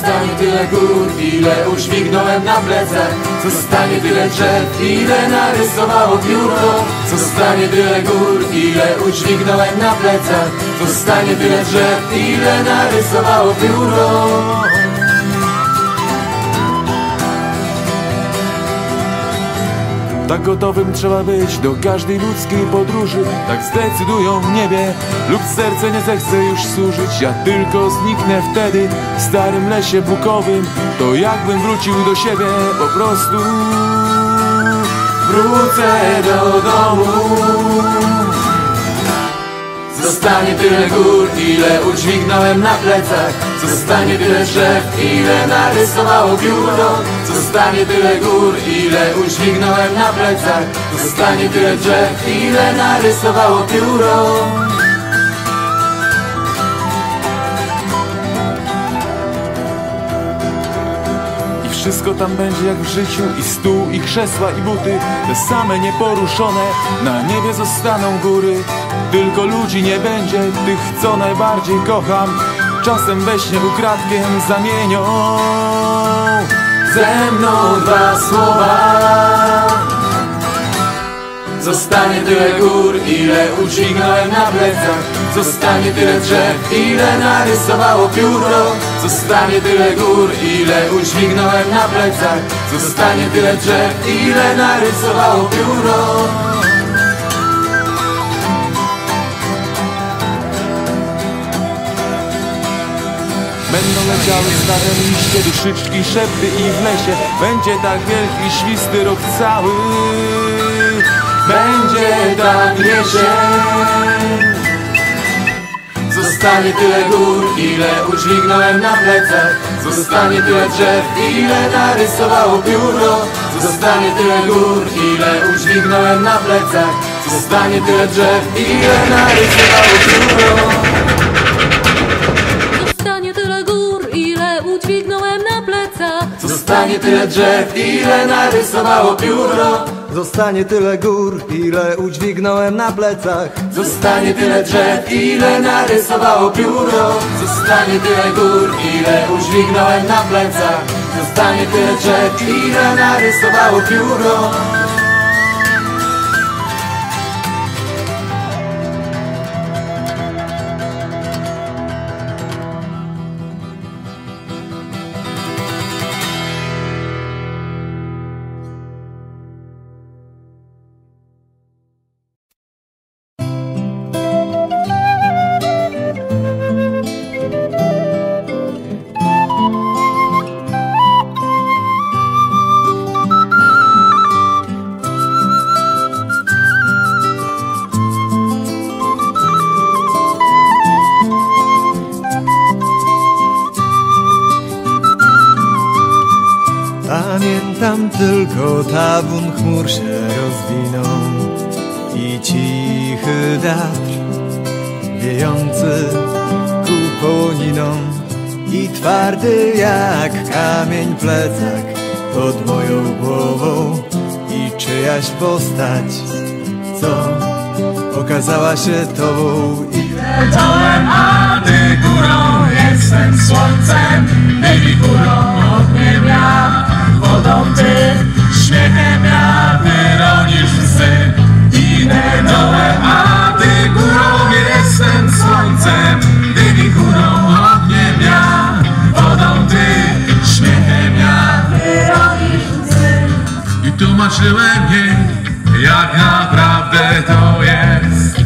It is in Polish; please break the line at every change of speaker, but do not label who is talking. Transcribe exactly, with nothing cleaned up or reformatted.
Zostanie tyle gór, ile udźwignąłem na plecach. Zostanie tyle drzew, ile narysowało pióro. Zostanie tyle gór, ile udźwignąłem na plecach. Zostanie tyle drzew, ile narysowało pióro. Tak gotowym trzeba być do każdej ludzkiej podróży. Tak zdecydują w niebie, lub serce nie zechce już służyć. Ja tylko zniknę wtedy w starym lesie bukowym. To jakbym wrócił do siebie, po prostu wrócę do domu. Zostanie tyle gór, ile udźwignąłem na plecach. Zostanie tyle drzew, ile narysowało pióro. Zostanie tyle gór, ile udźwignąłem na plecach. Zostanie tyle drzew, ile narysowało pióro. Wszystko tam będzie jak w życiu, i stół, i krzesła, i buty, te same nieporuszone. Na niebie zostaną góry, tylko ludzi nie będzie, tych co najbardziej kocham. Czasem we śnie ukradkiem zamienią ze mną dwa słowa. Zostanie tyle gór, ile udźwignąłem na plecach. Zostanie tyle drzew, ile narysowało pióro. Zostanie tyle gór, ile udźwignąłem na plecach. Zostanie tyle drzew, ile narysowało pióro. Będą leciały stadem liście, duszyczki, szepty i w lesie będzie tak wielki, świsty rok cały. Będzie tak jesień. Zostanie tyle gór, ile udźwignąłem na plecach. Zostanie tyle drzew, ile narysowało pióro. Zostanie tyle gór, ile udźwignąłem na plecach. Zostanie tyle drzew, ile narysowało pióro.
Zostanie tyle gór, ile udźwignąłem na plecach.
Zostanie tyle drzew, ile narysowało pióro.
Zostanie tyle gór, ile udźwignąłem na plecach.
Zostanie tyle drzew, ile narysowało pióro. Zostanie tyle gór, ile udźwignąłem na plecach. Zostanie tyle drzew, ile narysowało pióro.
Pamiętam tylko tabun chmur się rozwinął i cichy wiatr wiejący ku połoninom i twardy jak kamień plecak pod moją głową i czyjaś postać, co okazała się tobą.
Idę dołem, a ty górą, jestem słońcem, ty górą, ogniem ja, wodą ty, śmiechem ja, wyronisz łzy. Idę dołem, a ty górą, jestem słońcem, ty górą, ogniem ja, wodą ty, śmiechem ja, wyronisz łzy. I tłumaczyłem jej, jak naprawdę to jest.